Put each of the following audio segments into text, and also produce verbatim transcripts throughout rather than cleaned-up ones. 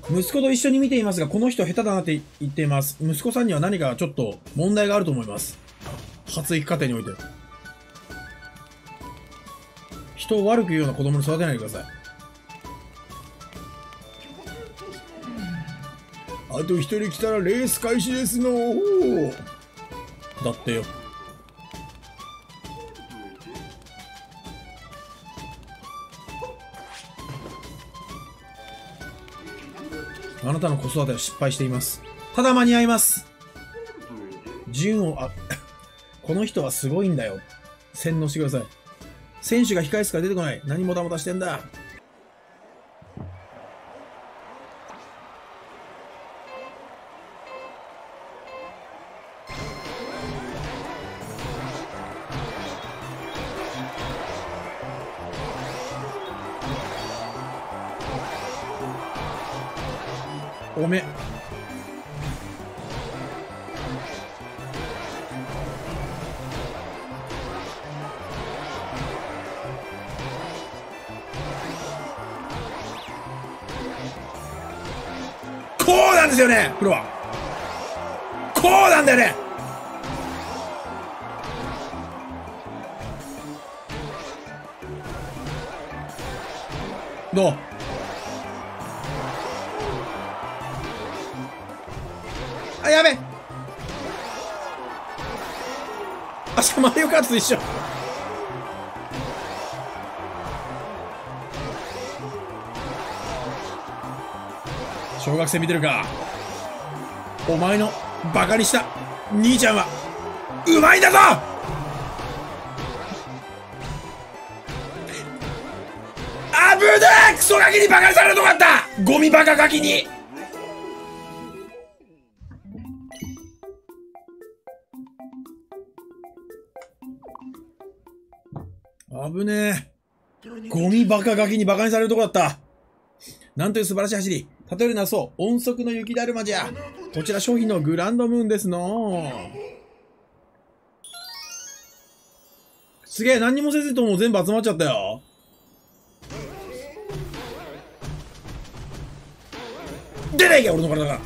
息子と一緒に見ていますが、この人下手だなって言っています。息子さんには何かちょっと問題があると思います。発育過程において。人を悪く言うような子供に育てないでください。あと一人来たらレース開始ですの。だってよ。あなたの子育ては失敗しています。ただ間に合います。順を、あ、この人はすごいんだよ。洗脳してください。選手が控え室から出てこない。何もたもたしてんだ。おめ。こうなんですよね、プロは。こうなんだよね。どう？あ、やべ。あ、しかもマリオカートと一緒。小学生見てるか。お前のバカにした兄ちゃんはうまいんだぞ。あぶねえ、クソガキにバカにされるとこあった。ゴミバカガキに。あぶねえ、ゴミバカガキにバカにされるとこだった。なんという素晴らしい走り。例えるな、そう、音速の雪だるまじゃ。こちら商品のグランドムーンですの。すげえ、何にもせずとも全部集まっちゃったよ。出ないけ俺の体が。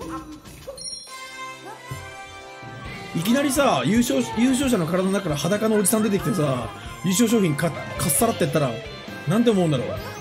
いきなりさ、優勝、優勝者の体の中から裸のおじさん出てきてさ、優勝商品か、かっさらってったら、なんて思うんだろう。